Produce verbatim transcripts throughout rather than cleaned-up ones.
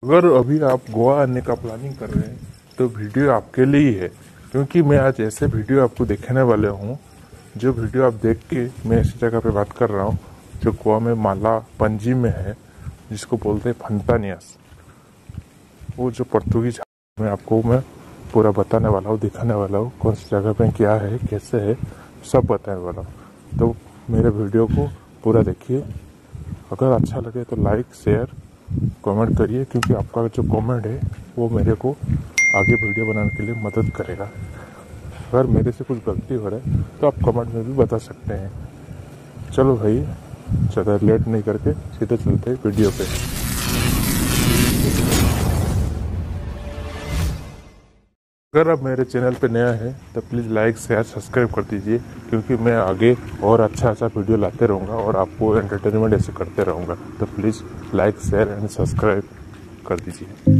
अगर अभी आप गोवा आने का प्लानिंग कर रहे हैं तो वीडियो आपके लिए ही है, क्योंकि मैं आज ऐसे वीडियो आपको दिखाने वाले हूँ जो वीडियो आप देख के मैं ऐसी जगह पे बात कर रहा हूँ जो गोवा में माला पणजी में है, जिसको बोलते हैं फंतानियास। वो जो पुर्तगाली में आपको मैं पूरा बताने वाला हूँ, दिखाने वाला हूँ कौन सी जगह पे क्या है, कैसे है, सब बताने वाला हूँ। तो मेरे वीडियो को पूरा देखिए। अगर अच्छा लगे तो लाइक शेयर कमेंट करिए, क्योंकि आपका जो कमेंट है वो मेरे को आगे वीडियो बनाने के लिए मदद करेगा। अगर मेरे से कुछ गलती हो रहा है तो आप कमेंट में भी बता सकते हैं। चलो भाई, ज़्यादा लेट नहीं करके सीधे चलते हैं वीडियो पे। अगर आप मेरे चैनल पे नया है तो प्लीज़ लाइक शेयर सब्सक्राइब कर दीजिए, क्योंकि मैं आगे और अच्छा अच्छा वीडियो लाते रहूँगा और आपको एंटरटेनमेंट ऐसे करते रहूँगा। तो please like share and subscribe कर दीजिए।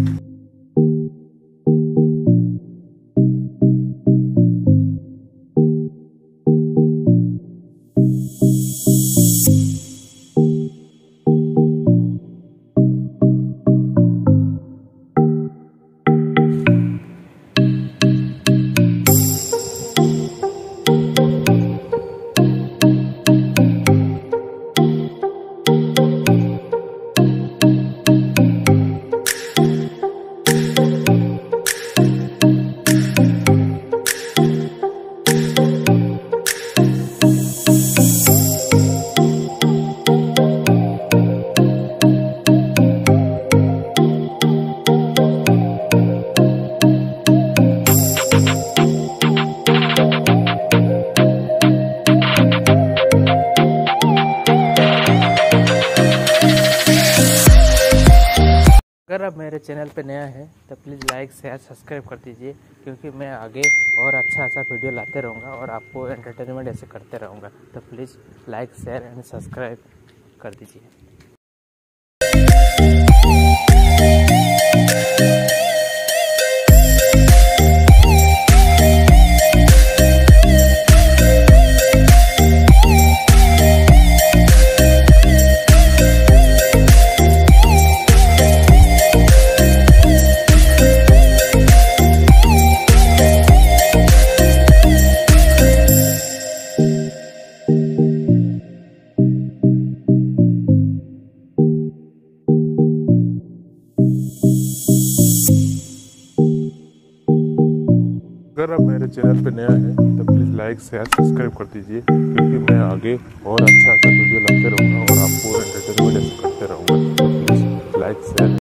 अगर आप मेरे चैनल पे नया है तो प्लीज़ लाइक शेयर सब्सक्राइब कर दीजिए, क्योंकि मैं आगे और अच्छा अच्छा वीडियो लाते रहूँगा और आपको एंटरटेनमेंट ऐसे करते रहूँगा। तो please like share and subscribe कर दीजिए। अगर आप मेरे चैनल पे नया है तो प्लीज़ लाइक शेयर सब्सक्राइब कर दीजिए, क्योंकि मैं आगे और अच्छा अच्छा वीडियो लाते रहूँगा और आपको एंटरटेनमेंट ऐसे करते रहूँगा। तो प्लीज़ लाइक शेयर